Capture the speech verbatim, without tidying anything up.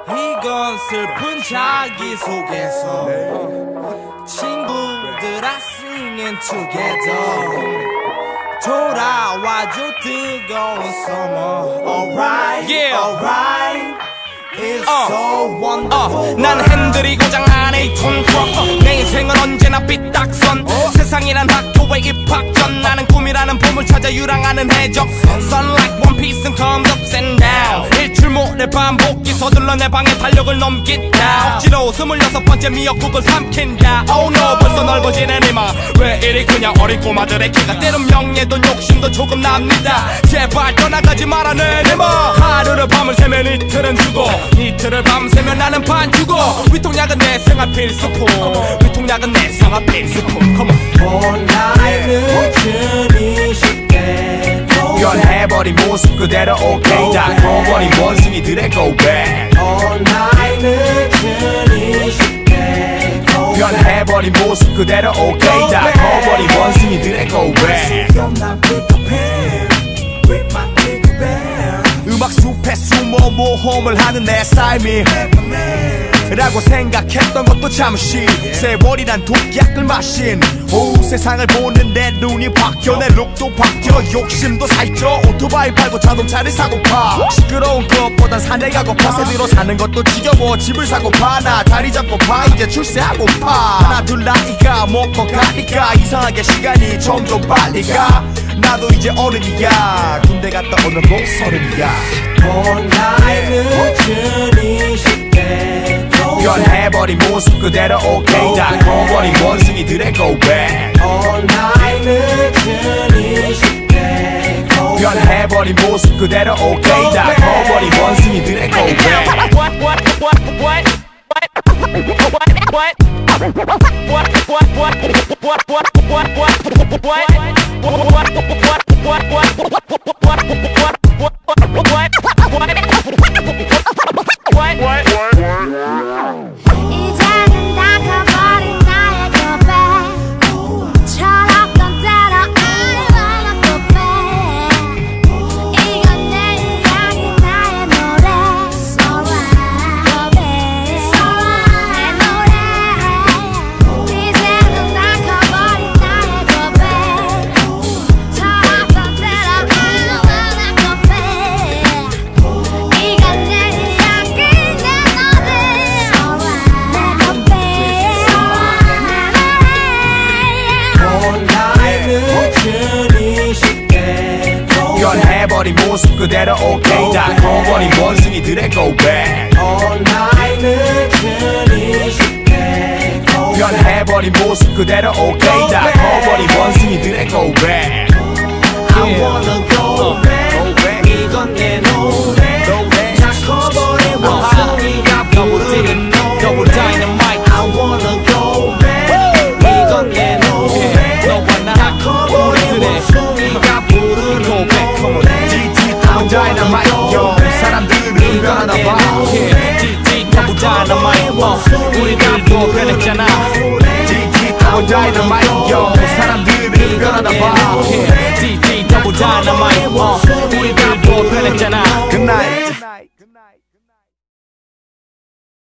이건 슬픈 자기소개서 친구들 I singing together 돌아와줘 뜨거운 summer Alright, yeah. alright It's uh, so wonderful uh, 난 핸들이 고장 안에 이 톤 트럭 내 인생은 언제나 삐딱선 uh. 세상이란 학교의 입학 전 나는 꿈이라는 봄을 찾아 유랑하는 해적선 Sun like one piece and comes up and down 일출모레 반복기 서둘러 내 방에 달력을 넘긴다 억지로 스물여섯 번째 미역국을 삼킨다 Oh no 벌써 넓어지는 이마 왜 이리 그냥 어린 꼬마들의 키가 때론 명예도 욕심도 조금 납니다 제발 떠나가지 마라 내 내마 하루를 밤을 새면 이틀은 주고 이틀을 밤새면 나는 반주고 위통약은 내 생활 필수품 위통약은 내 생활 필수품 Come on 온라인은 춘이 쉽게 변해버린 모습 그대로 오케이 다 커버린 원숭이들의 고백 온라인은 춘이 쉽게 변해버린 모습 그대로 오케이 다 커버린 원숭이들의 고백 음악 숲에 숨어 모험을 하는 내 삶이 라고 생각했던 것도 잠시 세월이란 독약을 마신 오 세상을 보는 내 눈이 바뀌어 내 룩도 바뀌어 욕심도 살쪄 오토바이 팔고 자동차를 사고파 시끄러운 것보단 산에 가고파 새대로 사는 것도 지겨워 집을 사고파 나 자리 잡고파 이제 출세하고파 하나 둘 나이가 먹고 가니까 이상하게 시간이 점점 빨리 가 나도 이제 어른이야 군대 갔다 오는 꼭 서른이야 온라인은 춘이 쉽게 변해버린 모습 그대로 오케이 다 커버린 원숭이들의 고백 온라인은 춘이 쉽게 변해버린 모습 그대로 오케이 다 커버린 원숭이들의 고백 이제는 다 커버린 나의 고백 철없던 대로 I wanna go back 이건 내 이야기 나의 노래 Alright 내 노래 이제는 다 커버린 나의 고백 철없던 대로 I wanna go back 이건 내 이야기 내 노래 온라인은 춘이 쉽게 변해버린 모습 그대로 오케이 다 커버린 원숭이들의 고백 온라인은 춘이 쉽게 변해버린 모습 그대로 오케이 다 커버린 원숭이들의 고백 I wanna go back 이건 내 노래 다 커버린 원숭이가 부르는 노래 I wanna go back 이건 내 노래 다 커버린 원숭이가 부르는 노래 지지 너무 다이너마이트 사람들은 변하나 봐 지지 너무 다이너마이트 우리들도 변했잖아 지지 너무 다이너마이트 사람들은 변하나 봐 지지 너무 다이너마이트 우리들도 변했잖아 Good night